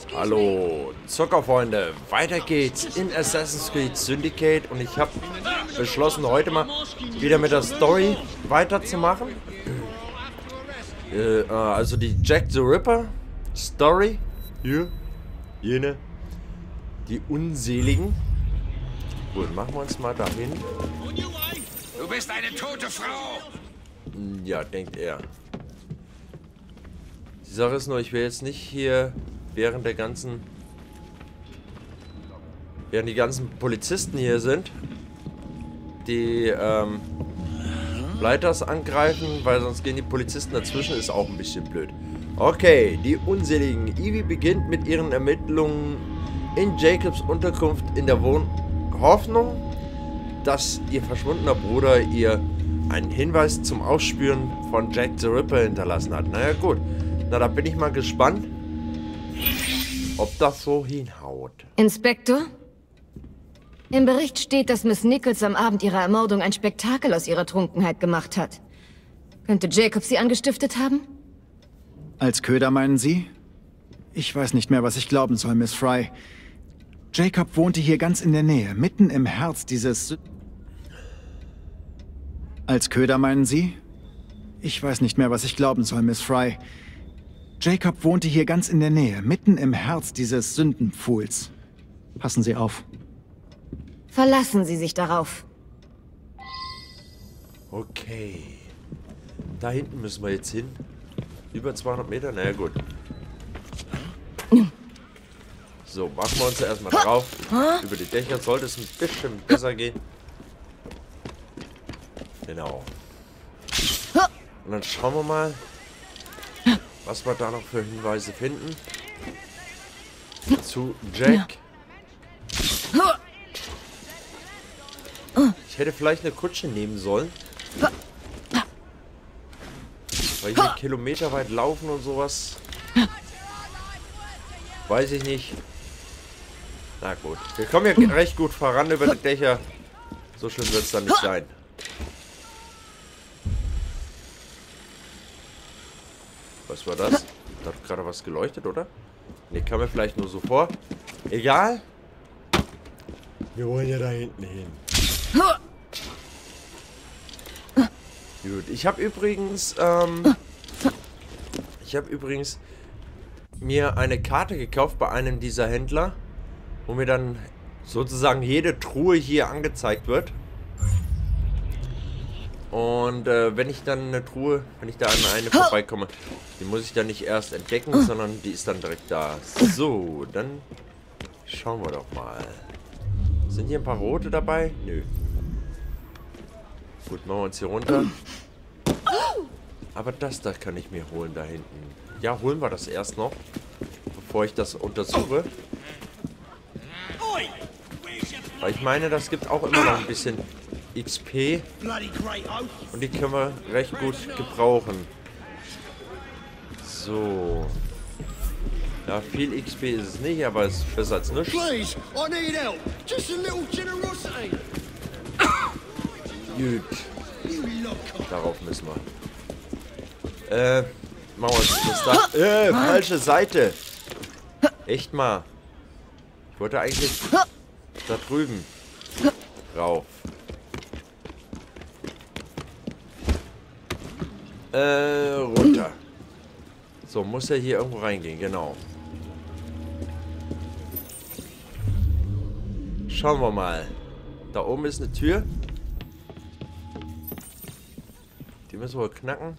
Hallo Zuckerfreunde, weiter geht's in Assassin's Creed Syndicate und ich habe beschlossen, heute mal wieder mit der Story weiterzumachen. Also die Jack the Ripper Story, hier, jene, die Unseligen. Gut, machen wir uns mal dahin. Du bist eine tote Frau! Ja, denkt er. Die Sache ist nur, ich will jetzt nicht hier während die ganzen Polizisten hier sind, die Leiters angreifen, weil sonst gehen die Polizisten dazwischen, ist auch ein bisschen blöd. Okay, die Unseligen. Evie beginnt mit ihren Ermittlungen in Jacobs Unterkunft in der Hoffnung, dass ihr verschwundener Bruder ihr einen Hinweis zum Aufspüren von Jack the Ripper hinterlassen hat. Naja gut, na da bin ich mal gespannt, ob das so hinhaut. Inspektor? Im Bericht steht, dass Miss Nichols am Abend ihrer Ermordung ein Spektakel aus ihrer Trunkenheit gemacht hat. Könnte Jacob sie angestiftet haben? Als Köder meinen Sie? Ich weiß nicht mehr, was ich glauben soll, Miss Fry. Jacob wohnte hier ganz in der Nähe, mitten im Herz dieses... Als Köder meinen Sie? Ich weiß nicht mehr, was ich glauben soll, Miss Fry. Jacob wohnte hier ganz in der Nähe, mitten im Herz dieses Sündenpfuhls. Passen Sie auf. Verlassen Sie sich darauf. Okay. Da hinten müssen wir jetzt hin. Über 200 Meter? Naja, gut. So, machen wir uns erstmal drauf. Über die Dächer sollte es ein bisschen besser gehen. Genau. Und dann schauen wir mal, was wir da noch für Hinweise finden. Zu Jack. Ich hätte vielleicht eine Kutsche nehmen sollen. Weil hier kilometerweit laufen und sowas. Weiß ich nicht. Na gut. Wir kommen ja recht gut voran über die Dächer. So schlimm wird es dann nicht sein. Was war das? Da hat gerade was geleuchtet, oder? Ne, kam mir vielleicht nur so vor. Egal. Wir wollen ja da hinten hin. Gut, ich habe übrigens mir eine Karte gekauft bei einem dieser Händler, wo mir dann sozusagen jede Truhe hier angezeigt wird. Und wenn ich dann eine Truhe, wenn ich da an eine vorbeikomme, die muss ich dann nicht erst entdecken, sondern die ist dann direkt da. So, dann schauen wir doch mal. Sind hier ein paar rote dabei? Nö. Gut, machen wir uns hier runter. Aber das da kann ich mir holen da hinten. Ja, holen wir das erst noch, bevor ich das untersuche. Weil ich meine, das gibt auch immer noch ein bisschen XP. Und die können wir recht gut gebrauchen. So. Ja, viel XP ist es nicht, aber es ist besser als nichts. Gut. Darauf müssen wir. Machen wir uns das da. Falsche Seite. Echt mal. Ich wollte eigentlich da drüben rauf. Runter. So, muss er hier irgendwo reingehen, genau. Schauen wir mal. Da oben ist eine Tür. Die müssen wir knacken.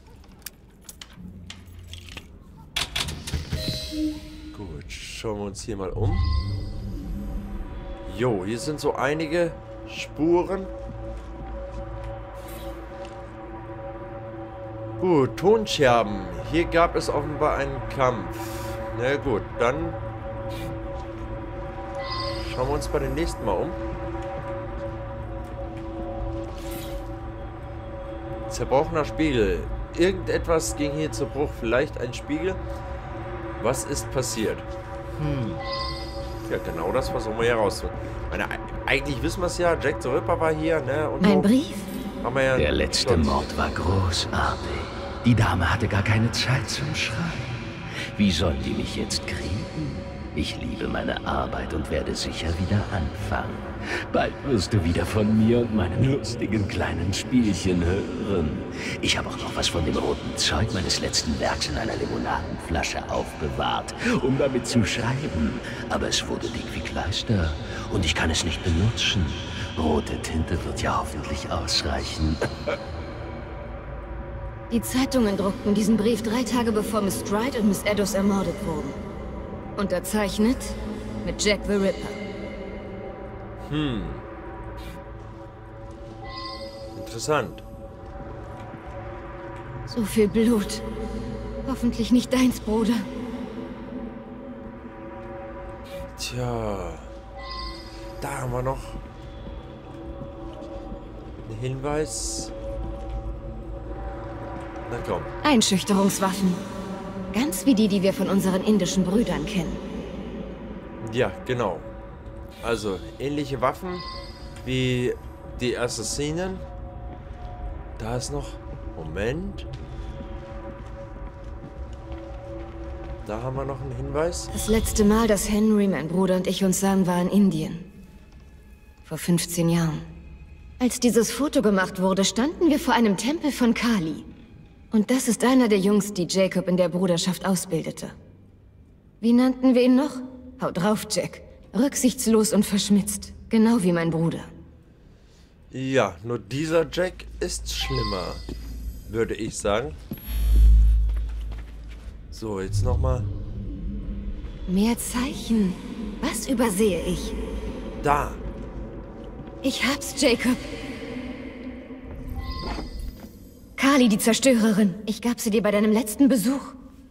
Gut, schauen wir uns hier mal um. Jo, hier sind so einige Spuren. Gut, Tonscherben. Hier gab es offenbar einen Kampf. Na gut, dann schauen wir uns bei den nächsten mal um. Zerbrochener Spiegel. Irgendetwas ging hier zu Bruch. Vielleicht ein Spiegel. Was ist passiert? Ja, genau das versuchen wir herauszufinden. Eigentlich wissen wir es ja. Jack the Ripper war hier, ne? Und Ein so. Brief? Haben wir ja Der letzte Mord war großartig. Die Dame hatte gar keine Zeit zum Schreien. Wie sollen die mich jetzt kriegen? Ich liebe meine Arbeit und werde sicher wieder anfangen. Bald wirst du wieder von mir und meinen lustigen kleinen Spielchen hören. Ich habe auch noch was von dem roten Zeug meines letzten Werks in einer Limonadenflasche aufbewahrt, um damit zu schreiben. Aber es wurde dick wie Kleister und ich kann es nicht benutzen. Rote Tinte wird ja hoffentlich ausreichen. Die Zeitungen druckten diesen Brief 3 Tage bevor Miss Stride und Miss Eddowes ermordet wurden. Unterzeichnet mit Jack the Ripper. Interessant. So viel Blut. Hoffentlich nicht deins, Bruder. Tja. Da haben wir noch einen Hinweis. Na komm. Einschüchterungswaffen. Ganz wie die wir von unseren indischen Brüdern kennen. Ja, genau. Also, ähnliche Waffen wie die Assassinen. Da ist noch... Moment. Da haben wir noch einen Hinweis. Das letzte Mal, dass Henry, mein Bruder und ich uns sahen, war in Indien. Vor 15 Jahren. Als dieses Foto gemacht wurde, standen wir vor einem Tempel von Kali. Und das ist einer der Jungs, die Jacob in der Bruderschaft ausbildete. Wie nannten wir ihn noch? Hau drauf, Jack. Rücksichtslos und verschmitzt. Genau wie mein Bruder. Ja, nur dieser Jack ist schlimmer, würde ich sagen. So, jetzt nochmal. Mehr Zeichen. Was übersehe ich? Da. Ich hab's, Jacob. Kali, die Zerstörerin. Ich gab sie dir bei deinem letzten Besuch.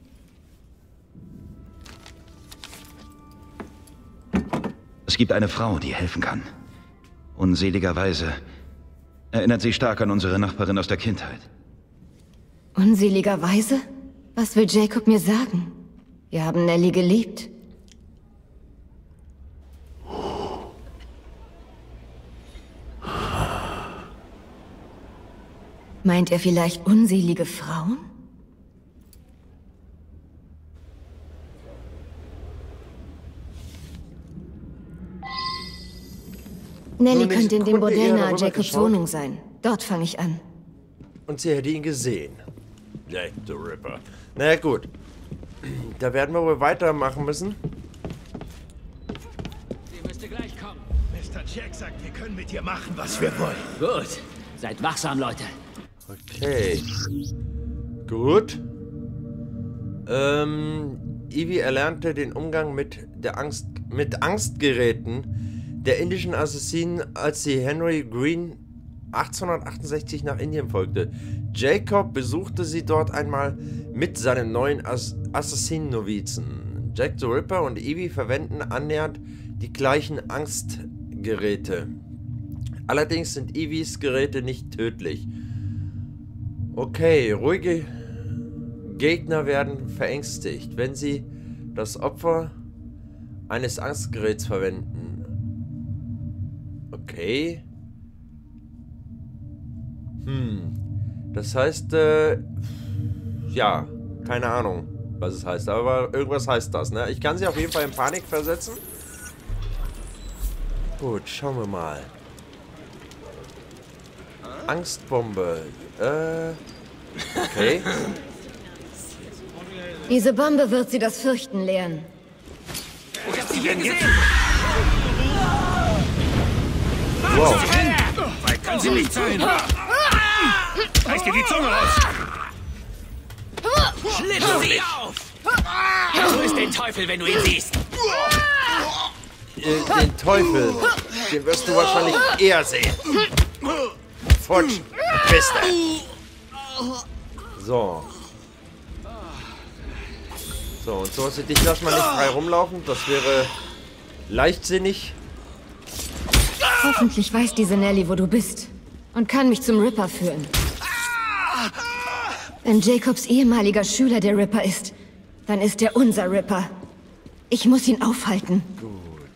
Es gibt eine Frau, die helfen kann. Unseligerweise erinnert sie stark an unsere Nachbarin aus der Kindheit. Unseligerweise? Was will Jacob mir sagen? Wir haben Nelly geliebt. Meint er vielleicht unselige Frauen? Nelly könnte in dem Bordell nahe Jacobs Wohnung sein. Dort fange ich an. Und sie hätte ihn gesehen. Jack the Ripper. Naja, gut. Da werden wir wohl weitermachen müssen. Sie müsste gleich kommen. Mr. Jack sagt, wir können mit ihr machen, was wir wollen. Gut. Seid wachsam, Leute. Okay. Gut. Evie erlernte den Umgang mit Angstgeräten der indischen Assassinen, als sie Henry Green 1868 nach Indien folgte. Jacob besuchte sie dort einmal mit seinen neuen Assassinen-Novizen. Jack the Ripper und Evie verwenden annähernd die gleichen Angstgeräte. Allerdings sind Evies Geräte nicht tödlich. Okay, ruhige Gegner werden verängstigt, wenn sie das Opfer eines Angstgeräts verwenden. Okay. Das heißt, ja, keine Ahnung, was es heißt, aber irgendwas heißt das, ne? Ich kann sie auf jeden Fall in Panik versetzen. Gut, schauen wir mal. Angstbombe. Okay. Diese Bombe wird sie das Fürchten lehren. Ich hab sie hier gesehen. Wow. Weit kann sie nicht sein. Reiß dir die Zunge raus. Schlitz sie auf. Grüß den Teufel, wenn du ihn siehst. Den Teufel, den wirst du wahrscheinlich eher sehen. Futsch, bist du. So. So, und so ist dich lass mal nicht frei rumlaufen. Das wäre leichtsinnig. Hoffentlich weiß diese Nelly, wo du bist. Und kann mich zum Ripper führen. Wenn Jacobs ehemaliger Schüler der Ripper ist, dann ist er unser Ripper. Ich muss ihn aufhalten. Gut.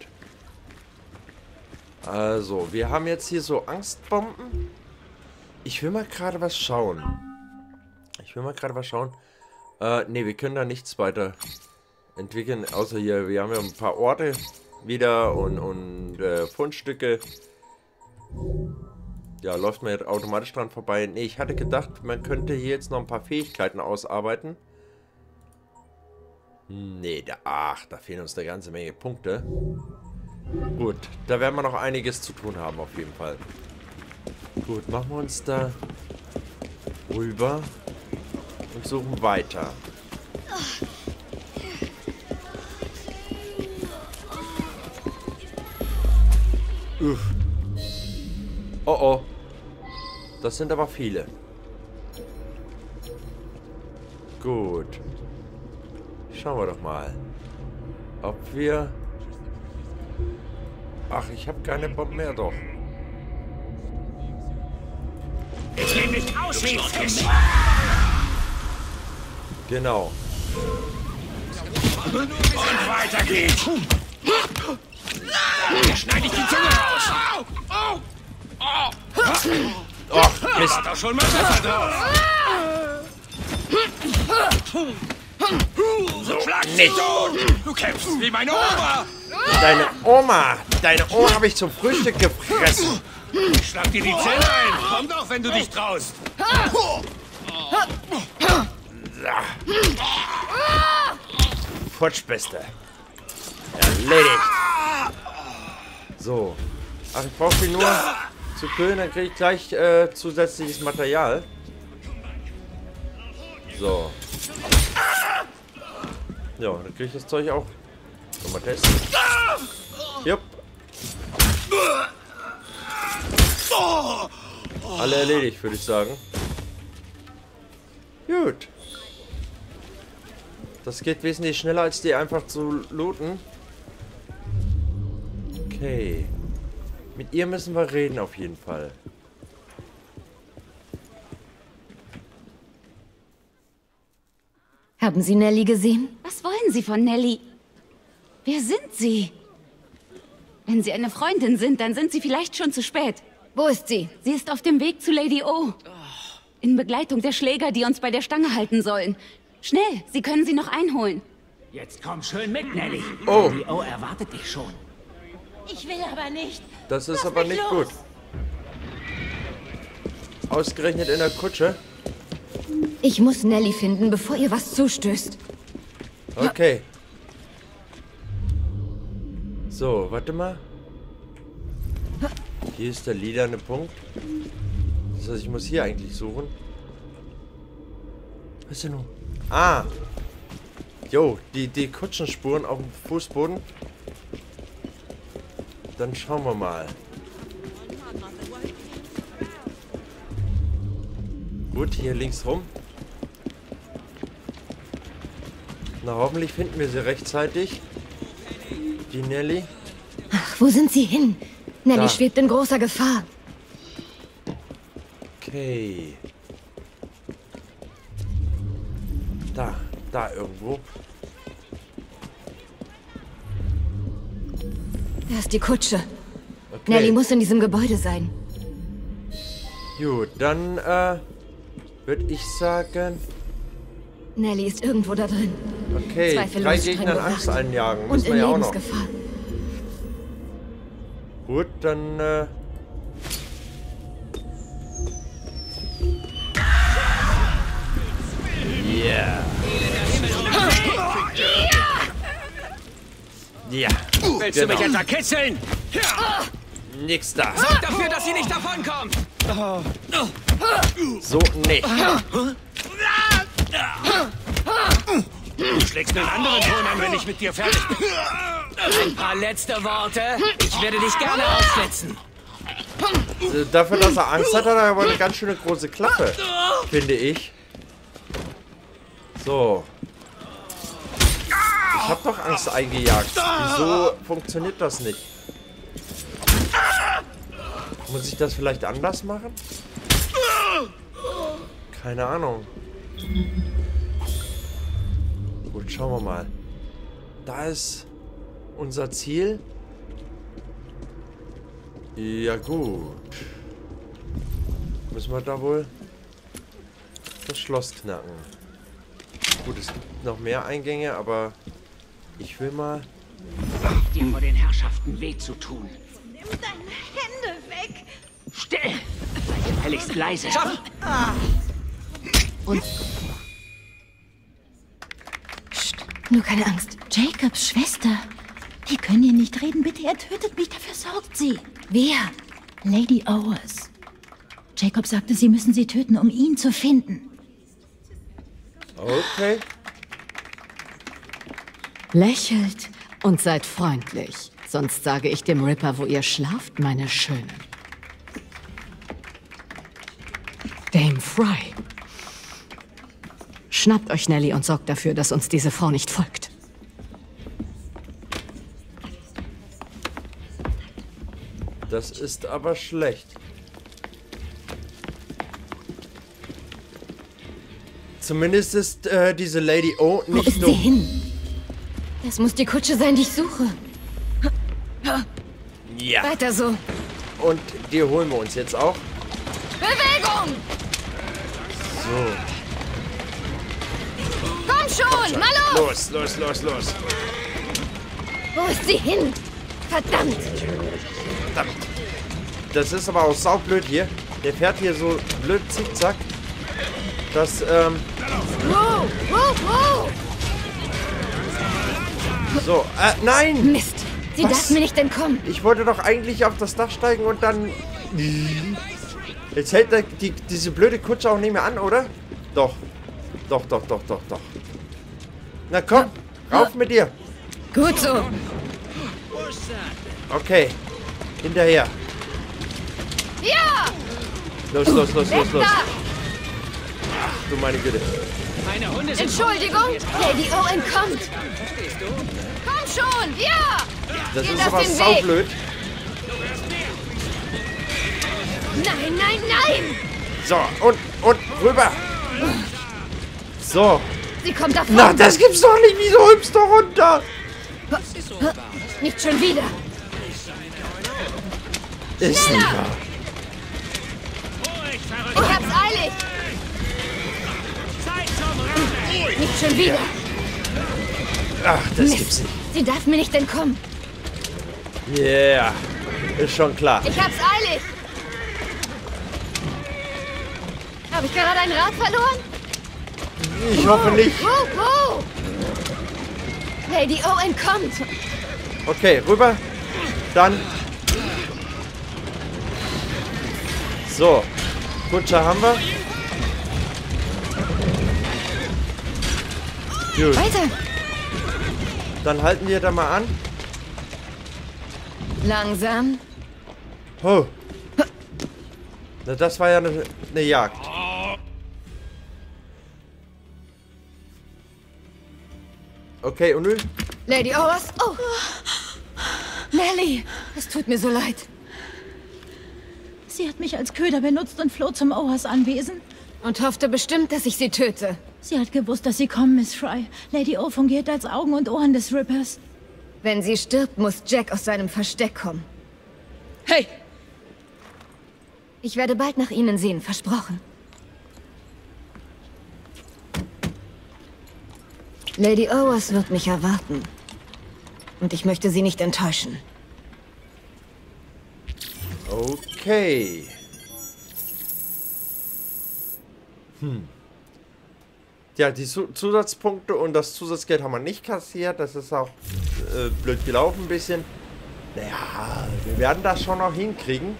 Also, wir haben jetzt hier so Angstbomben. Ich will mal gerade was schauen. Ne, wir können da nichts weiter entwickeln. Außer hier, wir haben ja ein paar Orte wieder und Fundstücke. Ja, läuft man jetzt automatisch dran vorbei. Nee, ich hatte gedacht, man könnte hier jetzt noch ein paar Fähigkeiten ausarbeiten. Nee, da fehlen uns eine ganze Menge Punkte. Gut, da werden wir noch einiges zu tun haben, auf jeden Fall. Gut, machen wir uns da rüber und suchen weiter. Uff. Oh oh. Das sind aber viele. Gut. Schauen wir doch mal. Ob wir... Ach, ich habe keine Bomben mehr, doch. Ich nehme dich aus wie Fisch. Genau. Und weiter geht's. Hier schneide ich die Zunge raus. Och, Mist. Hat doch schon mal Messer drauf. So schlag sie tot. Du kämpfst wie meine Oma. Deine Oma habe ich zum Frühstück gefressen. Ich schlag dir die Zähne ein. Komm doch, wenn du dich traust. Futschbeste. Erledigt. So. Ach, ich brauche sie nur zu kühlen, dann kriege ich gleich zusätzliches Material. So. Ja, dann kriege ich das Zeug auch. Mal testen. Jupp. Alle erledigt, würde ich sagen. Gut. Das geht wesentlich schneller, als die einfach zu looten. Okay. Mit ihr müssen wir reden, auf jeden Fall. Haben Sie Nelly gesehen? Was wollen Sie von Nelly? Wer sind Sie? Wenn Sie eine Freundin sind, dann sind Sie vielleicht schon zu spät. Wo ist sie? Sie ist auf dem Weg zu Lady O. In Begleitung der Schläger, die uns bei der Stange halten sollen. Schnell, Sie können sie noch einholen. Jetzt komm schön mit, Nelly. Oh. Die O erwartet dich schon. Ich will aber nicht. Das ist aber nicht gut. Ausgerechnet in der Kutsche. Ich muss Nelly finden, bevor ihr was zustößt. Okay. So, warte mal. Hier ist der lilane Punkt. Das heißt, ich muss hier eigentlich suchen. Was ist denn nun? Ah! Jo, die Kutschenspuren auf dem Fußboden. Dann schauen wir mal. Gut, hier links rum. Na, hoffentlich finden wir sie rechtzeitig. Die Nelly. Ach, wo sind sie hin? Nelly Da. schwebt in großer Gefahr. Okay. Da irgendwo. Da ist die Kutsche. Okay. Nelly muss in diesem Gebäude sein. Gut, dann würde ich sagen, Nelly ist irgendwo da drin. okay, Zweifellos 3 streng Gegnern bewacht. Angst einjagen. Und Müssen wir in ja auch noch. Lebensgefahr. Gut, dann yeah. Ja. Willst du mich etwa kitzeln? Nix da. Sorg dafür, dass sie nicht davonkommt. So nicht. Du schlägst einen anderen Ton an, wenn ich mit dir fertig bin. Ein paar letzte Worte. Ich werde dich gerne aufschlitzen. Dafür, dass er Angst hat er aber eine ganz schöne große Klappe. Finde ich. So. Ich habe doch Angst eingejagt. Wieso funktioniert das nicht? Muss ich das vielleicht anders machen? Keine Ahnung. Gut, schauen wir mal. Da ist unser Ziel. Ja gut. Müssen wir da wohl das Schloss knacken. Gut, es gibt noch mehr Eingänge, aber Ich will mal... Dir vor den Herrschaften weh zu tun. Nimm deine Hände weg. Still! Sei gefälligst leise. Und... Psst, nur keine Angst. Jacobs Schwester. Wir können hier nicht reden. Bitte, er tötet mich. Dafür sorgt sie. Wer? Lady Owers. Jacob sagte, sie müssen sie töten, um ihn zu finden. Okay. Lächelt und seid freundlich. Sonst sage ich dem Ripper, wo ihr schlaft, meine Schönen. Dame Fry. Schnappt euch Nelly und sorgt dafür, dass uns diese Frau nicht folgt. Das ist aber schlecht. Zumindest ist diese Lady O Wo nicht ist dumm. sie hin? Das muss die Kutsche sein, die ich suche. Ja. Weiter so. Und die holen wir uns jetzt auch. Bewegung! So. Komm schon, mal los! Los. Wo ist sie hin? Verdammt! Das ist aber auch saublöd hier. Der fährt hier so blöd zickzack. Das, Wow! So, nein! Mist! Sie Was? darf mir nicht entkommen. Ich wollte doch eigentlich auf das Dach steigen und dann... Jetzt hält diese blöde Kutsche auch nicht mehr an, oder? Doch. Doch. Na komm, rauf mit dir. Gut so. Okay, hinterher. Ja! Los. Da! Ach du meine Güte. Meine Hunde sind... Entschuldigung, Lady O entkommt. Komm schon, ja! Das Geht ist auf aber den Weg. saublöd. Nein! So, und rüber. So. Sie kommt davon. Na, das gibt's doch nicht. Wieso hüpfst du runter? Nicht schon wieder. Ist nicht wahr. Ich hab's eilig. Nicht schon wieder. Ach, das Mist. gibt's nicht. Sie darf mir nicht entkommen. Yeah. Ist schon klar. Ich hab's eilig. Habe ich gerade ein Rad verloren? Ich hoffe nicht. Wow. Lady O entkommt. Okay, rüber. Dann. So. Kutscher haben wir. Gut. Weiter. Dann halten wir da mal an. Langsam. Oh. Na, das war ja eine Jagd. Okay, und nun? Lady Owers. Oh. Nelly, es tut mir so leid. Sie hat mich als Köder benutzt und floh zum Owers Anwesen. Und hoffte bestimmt, dass ich sie töte. Sie hat gewusst, dass Sie kommen, Miss Fry. Lady O fungiert als Augen und Ohren des Rippers. Wenn sie stirbt, muss Jack aus seinem Versteck kommen. Hey! Ich werde bald nach Ihnen sehen, versprochen. Lady Owers wird mich erwarten. Und ich möchte sie nicht enttäuschen. Okay. Ja, die Zusatzpunkte und das Zusatzgeld haben wir nicht kassiert. Das ist auch blöd gelaufen ein bisschen. Naja, wir werden das schon noch hinkriegen.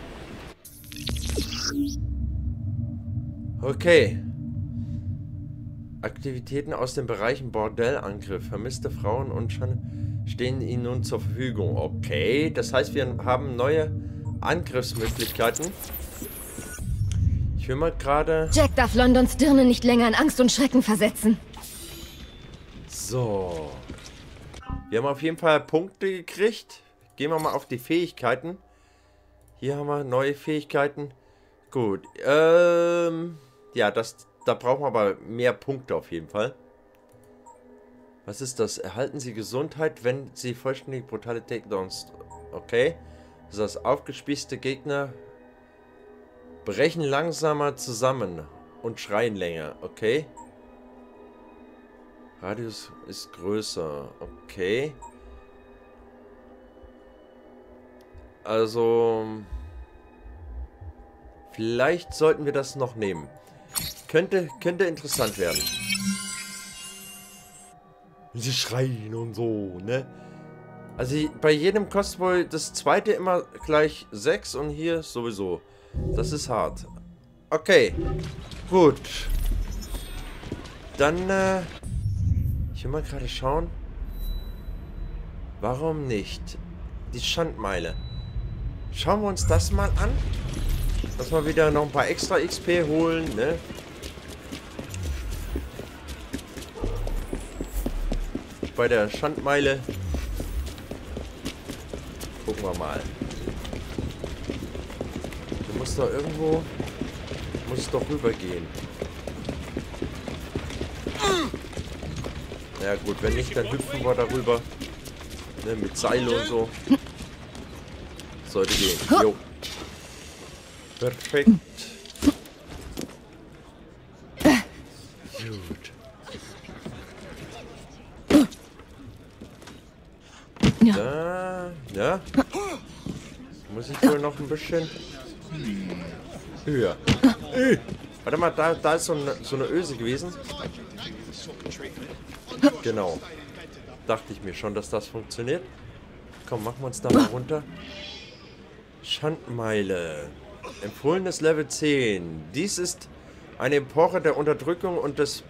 Okay. Aktivitäten aus den Bereichen Bordellangriff. Vermisste Frauen und stehen ihnen nun zur Verfügung. Okay, das heißt, wir haben neue Angriffsmöglichkeiten. Ich will mal gerade... Jack darf Londons Dirne nicht länger in Angst und Schrecken versetzen. So. Wir haben auf jeden Fall Punkte gekriegt. Gehen wir mal auf die Fähigkeiten. Hier haben wir neue Fähigkeiten. Gut. Ja, da brauchen wir aber mehr Punkte auf jeden Fall. Was ist das? Erhalten Sie Gesundheit, wenn Sie vollständig brutale Takedowns... Okay. Das heißt, aufgespießte Gegner brechen langsamer zusammen und schreien länger. Okay. Radius ist größer. Okay. Also... Vielleicht sollten wir das noch nehmen. Könnte interessant werden. Sie schreien und so, ne? Also bei jedem kostet wohl das zweite immer gleich 6 und hier sowieso. Das ist hart. Okay. Gut. Dann, ich will mal gerade schauen. Warum nicht? Die Schandmeile. Schauen wir uns das mal an. Dass wir wieder noch ein paar extra XP holen, ne? Bei der Schandmeile. Gucken wir mal. Du musst doch irgendwo... Muss es doch rübergehen. Ja gut, wenn nicht, dann hüpfen wir darüber. Ne, mit Seil und so. Sollte gehen. Jo. Perfekt. Gut. Da, ja. Muss ich wohl noch ein bisschen höher. Warte mal, da ist so eine Öse gewesen. Genau. Dachte ich mir schon, dass das funktioniert. Komm, machen wir uns da mal runter. Schandmeile. Empfohlenes Level 10. Dies ist eine Epoche der Unterdrückung und des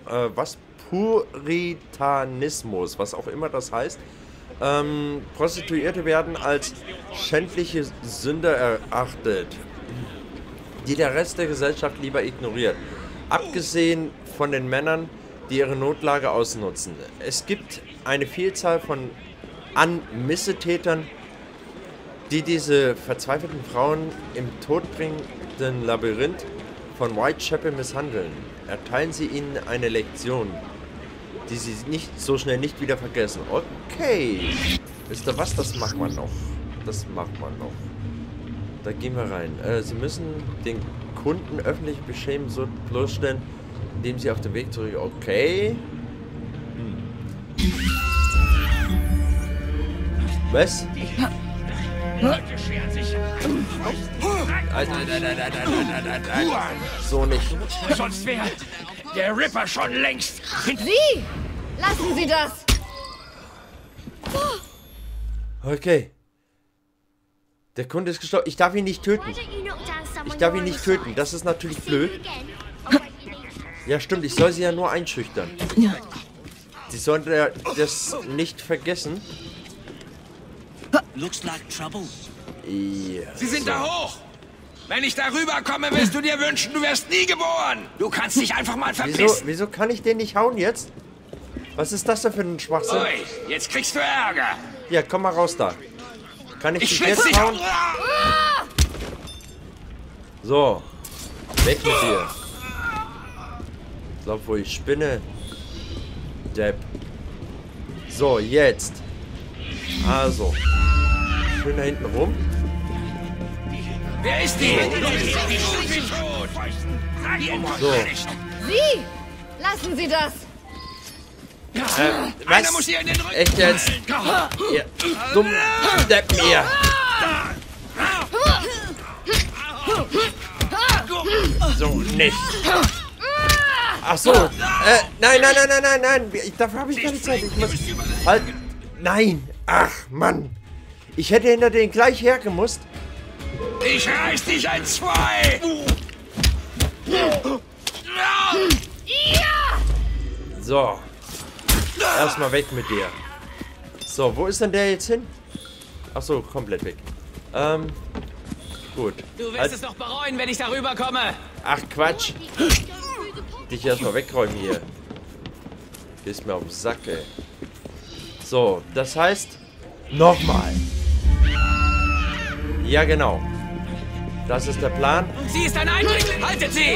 Puritanismus, was auch immer das heißt. Prostituierte werden als schändliche Sünder erachtet, die der Rest der Gesellschaft lieber ignoriert. Abgesehen von den Männern, die ihre Notlage ausnutzen. Es gibt eine Vielzahl an Missetätern, die diese verzweifelten Frauen im todbringenden Labyrinth von Whitechapel misshandeln. Erteilen sie ihnen eine Lektion, die sie nicht so schnell nicht wieder vergessen. Okay. Wisst ihr was? Das macht man noch. Das macht man noch. Da gehen wir rein. Sie müssen den Kunden öffentlich beschämen, so bloßstellen, indem sie auf dem Weg zurück... Okay. Was? So nicht. Sonst wäre der Ripper schon längst... Sie! Lassen Sie das! Okay. Der Kunde ist gestorben. Ich darf ihn nicht töten. Ich darf ihn nicht töten. Das ist natürlich blöd. Ja, stimmt. Ich soll sie ja nur einschüchtern. Sie sollen das nicht vergessen. Looks like trouble. Ja, Sie sind da hoch! Wenn ich da rüberkomme, wirst du dir wünschen, du wärst nie geboren! Du kannst dich einfach mal verpissen! Wieso kann ich den nicht hauen jetzt? Was ist das denn für ein Schwachsinn? Ui, jetzt kriegst du Ärger! Ja, komm mal raus da. Kann ich dich schlitz jetzt dich hauen? So. Weg mit dir. So, wo ich spinne. Depp. So, jetzt. Also. Schön da hinten rum. Wer ist die? So. Sie! Lassen Sie das! Einer muss hier in den Rücken. Echt jetzt? Ihr dumm Deppen hier. So nicht. Ach so. Nein. Dafür habe ich keine Zeit. Ich muss... Halt. Nein. Ach, Mann. Ich hätte hinter den gleich hergemusst. Ich reiß dich in zwei. So. Erstmal weg mit dir. So, wo ist denn der jetzt hin? Ach so, komplett weg. Gut. Du wirst es noch bereuen, wenn ich darüber komme. Ach, Quatsch. Dich erstmal wegräumen hier. Gehst mir auf den Sack, ey. So, das heißt... Nochmal. Ja, genau. Das ist der Plan. Sie ist ein Eindringling. Haltet sie!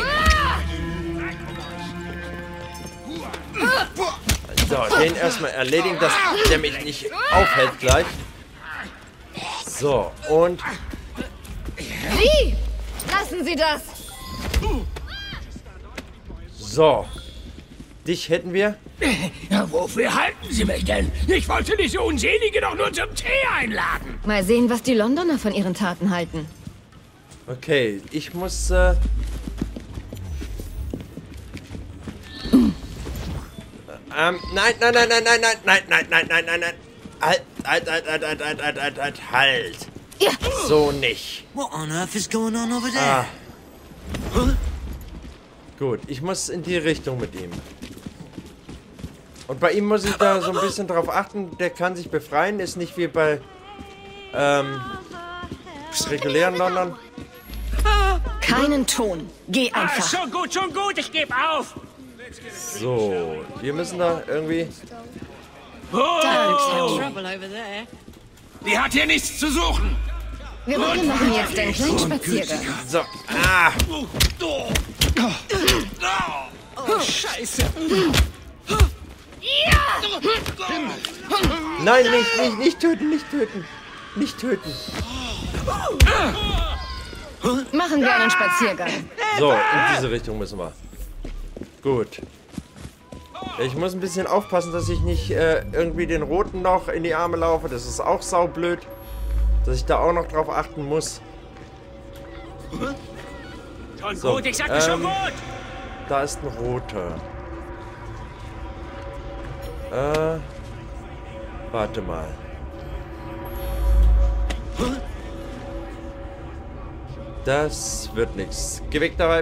So, den erstmal erledigen, dass der mich nicht aufhält gleich. So, und... Sie! Lassen Sie das! So. Dich hätten wir. Ja, wofür halten Sie mich denn? Ich wollte diese Unselige doch nur zum Tee einladen. Mal sehen, was die Londoner von ihren Taten halten. Okay, ich muss, nein. Halt. Ja. So nicht. What on earth is going on over there? Gut, ich muss in die Richtung mit ihm. Und bei ihm muss ich da so ein bisschen drauf achten, der kann sich befreien, ist nicht wie bei regulären London. Keinen Ton. Geh einfach. Schon gut, ich gebe auf. So, wir müssen da irgendwie... Die hat hier nichts zu suchen. Wir machen jetzt einen kleinen Spaziergang. So, Oh, Scheiße. Nein, nicht töten. Nicht töten. Machen wir einen Spaziergang. So, in diese Richtung müssen wir. Gut. Ich muss ein bisschen aufpassen, dass ich nicht irgendwie den Roten noch in die Arme laufe. Das ist auch saublöd. Dass ich da auch noch drauf achten muss. Schon gut, ich sagte schon gut. Da ist ein Roter. Warte mal. Das wird nichts. Geh weg dabei.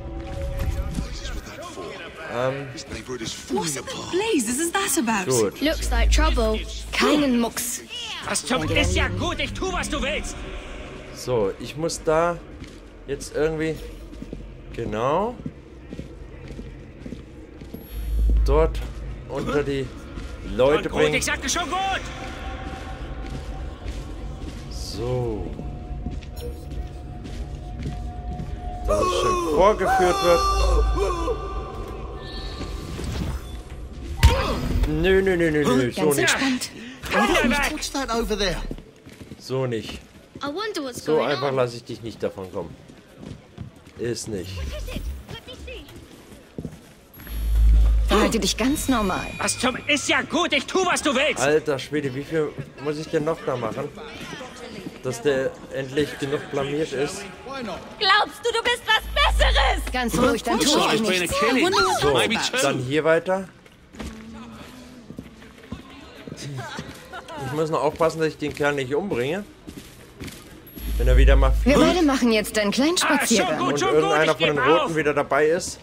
What blazes is that about? Gut. Looks like trouble. Keinen Mucks. Das ist ja gut, ich tu, was du willst. So, ich muss da jetzt irgendwie... Genau. Dort unter die Leute Gut, bringen. ich sagte schon gut. So. Dass es schön vorgeführt wird. Nö, so Ganz nicht. entspannt. What's that over there? So nicht. I wonder what's So going einfach on. lasse ich dich nicht davon kommen. Ist nicht. Verhalte dich ganz normal. Ist ja gut, ich tu, was du willst. Alter Schwede, wie viel muss ich denn noch da machen? Dass der endlich genug blamiert ist. Glaubst du, du bist was Besseres? Ganz ruhig, dann tue ich dir nichts. So, dann hier weiter. Ich muss noch aufpassen, dass ich den Kerl nicht umbringe. Wenn er wieder mal Wir fliegt beide machen jetzt einen kleinen Spaziergang. und irgendeiner von den Roten wieder dabei ist.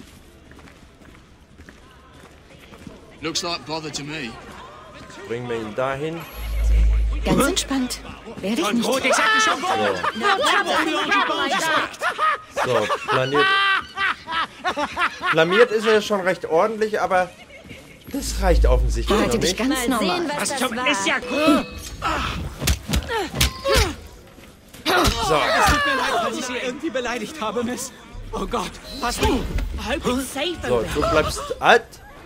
Looks like bother to me. Bringen wir ihn dahin. Ganz entspannt. Werde ich nicht. Gut, ich sagte schon gut. So, blamiert ist er schon recht ordentlich, aber das reicht offensichtlich noch Verhalte dich nicht. ganz normal. Ist ja gut. So, Tut mir leid, falls ich Sie irgendwie beleidigt habe, Miss. Oh Gott, pass auf. Halbwegs safe. so, du bleibst... Halt!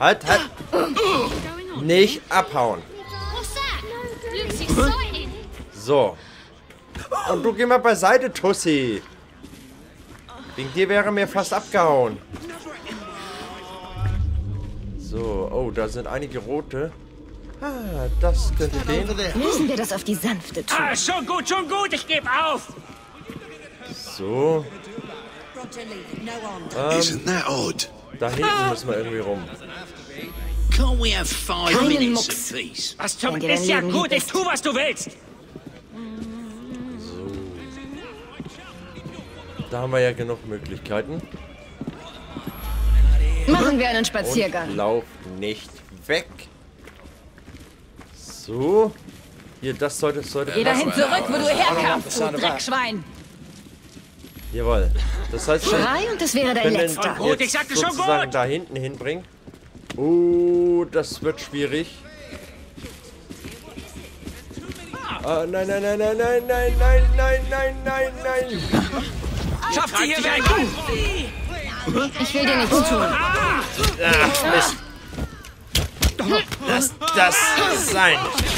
Nicht abhauen. What's that? Looks exciting. So. Und du geh mal beiseite, Tussi. Wegen dir wäre mir fast abgehauen. So, oh, da sind einige Rote. Ah, das könnte gehen. Lösen wir das auf die sanfte Tour. Schon gut, ich gebe auf. So. Isn't that odd? Da hinten müssen wir irgendwie rum. Can't we have 5 Keinen minutes Mucks. of peace? Ist ja gut, ich tu, was du willst. Da haben wir ja genug Möglichkeiten. Machen wir einen Und Spaziergang. lauf nicht weg. So. Hier, das sollte... Geh dahin zurück, wo du herkamst, du Dreckschwein. Jawohl. Das heißt, wir Frei und das wäre dein können den letzter. Gut, ich jetzt sagte schon sozusagen gut. da hinten hinbringen. Das wird schwierig. Nein. Schafft sie hier weg. Ich will dir nichts tun. Ach, Mist. Lass das sein.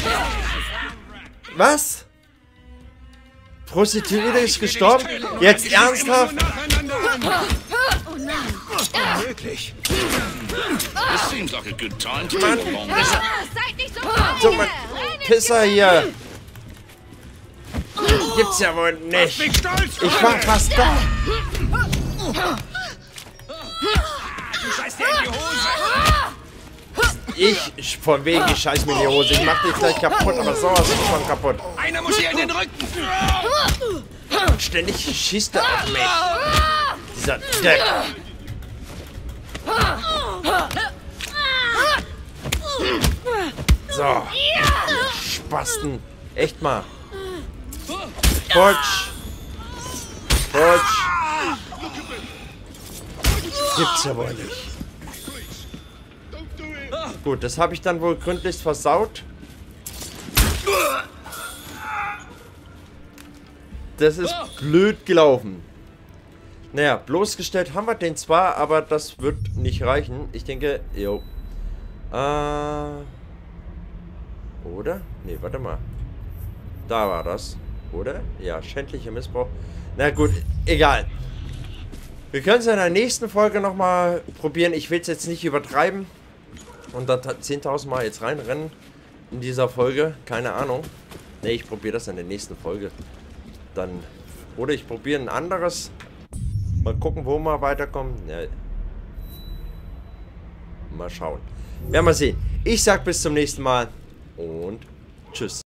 Was? Prostituierte ist gestorben? Jetzt ernsthaft? möglich. This seems like a good time to Mann, take a long Seid nicht so so mein Pisser hier. Gibt's ja wohl nicht. Ich war fast da. Du scheißt dir in die Hose. Ich von wegen, ich scheiß mir in die Hose. Ich mach dich gleich kaputt, aber sowas ist schon kaputt. Einer muss hier in den Rücken. Und ständig schießt er auf mich. Dieser Depp. So. Spasten. Echt mal. Putsch. Putsch. Gibt's ja wohl nicht. Gut, das habe ich dann wohl gründlich versaut. Das ist blöd gelaufen. Naja, bloßgestellt haben wir den zwar, aber das wird nicht reichen. Ich denke, jo. Oder? Nee, warte mal. Da war das. Oder? Ja, schändlicher Missbrauch. Na gut, egal. Wir können es in der nächsten Folge nochmal probieren. Ich will es jetzt nicht übertreiben. Und dann 10.000 Mal jetzt reinrennen in dieser Folge. Keine Ahnung. Ne, ich probiere das in der nächsten Folge. Dann. Oder ich probiere ein anderes. Mal gucken, wo wir weiterkommen. Ja. Mal schauen. Werden wir sehen. Ich sag bis zum nächsten Mal. Und tschüss.